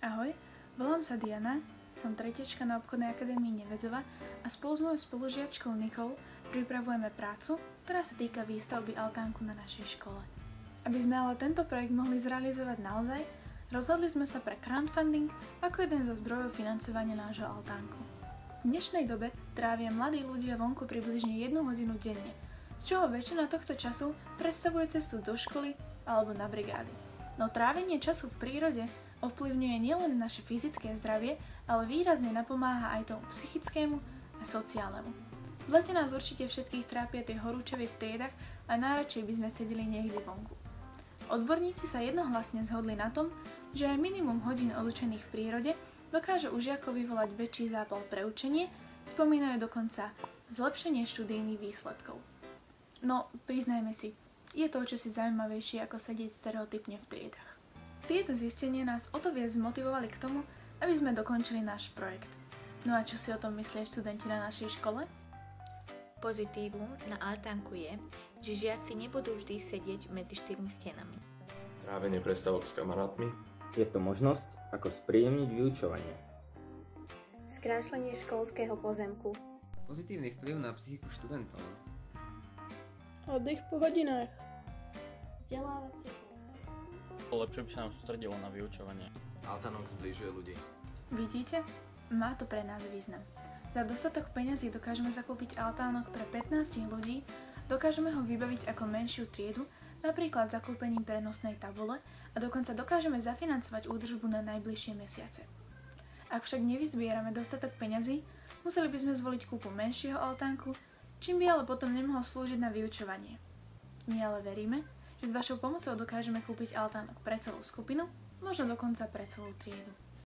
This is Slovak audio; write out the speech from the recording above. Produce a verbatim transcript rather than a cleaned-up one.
Ahoj, volám sa Diana, som tretiečka na obchodnej akadémii Nevedzova a spolu s mojou spolužiačkou Nikou pripravujeme prácu, ktorá sa týka výstavby altánku na našej škole. Aby sme ale tento projekt mohli zrealizovať naozaj, rozhodli sme sa pre crowdfunding ako jeden zo zdrojov financovania nášho altánku. V dnešnej dobe trávia mladí ľudia vonku približne jednu hodinu denne, z čoho väčšina tohto času predstavuje cestu do školy alebo na brigády. No trávenie času v prírode ovplyvňuje nielen naše fyzické zdravie, ale výrazne napomáha aj tomu psychickému a sociálnemu. V lete nás určite všetkých trápia tie horúčavy v triedach a najradšej by sme sedeli niekde vonku. Odborníci sa jednohlasne zhodli na tom, že aj minimum hodín odučených v prírode dokáže u žiakov vyvolať väčší zápal pre učenie, spomínajú dokonca zlepšenie študijných výsledkov. No, priznajme si, je to čosi zaujímavejšie ako sedieť stereotypne v triedach. Tieto zistenia nás o to viac zmotivovali k tomu, aby sme dokončili náš projekt. No a čo si o tom myslia študenti na našej škole? Pozitívum na altánku je, že žiaci nebudú vždy sedieť medzi štyrmi stenami. Trávenie prestávok s kamarátmi. Je to možnosť, ako spríjemniť vyučovanie. Skrášlenie školského pozemku. Pozitívny vplyv na psychiku študentov. Oddych po hodinách. Vzdelávacie. Lepšie by sa nám sústredilo na vyučovanie. Altánok zbližuje ľudí. Vidíte? Má to pre nás význam. Za dostatok peňazí dokážeme zakúpiť altánok pre pätnásť ľudí, dokážeme ho vybaviť ako menšiu triedu, napríklad zakúpením prenosnej tabule a dokonca dokážeme zafinancovať údržbu na najbližšie mesiace. Ak však nevyzbierame dostatok peňazí, museli by sme zvoliť kúpu menšieho altánku, čím by ale potom nemohol slúžiť na vyučovanie. My ale veríme, že s vašou pomocou dokážeme kúpiť altánok pre celú skupinu, možno dokonca pre celú triedu.